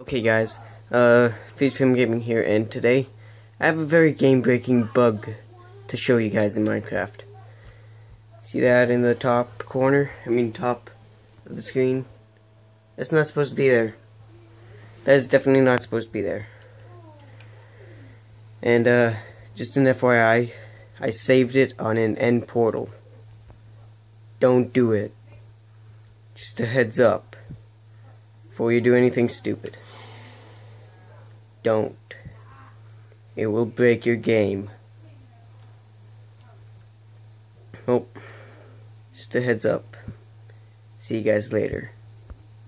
Okay guys, Film Gaming here, and today I have a very game-breaking bug to show you guys in Minecraft. See that in the top corner? Top of the screen? That's not supposed to be there. That is definitely not supposed to be there. And, just an FYI, I saved it on an end portal. Don't do it. Just a heads up before you do anything stupid. Don't. It will break your game. Oh, just a heads up. See you guys later.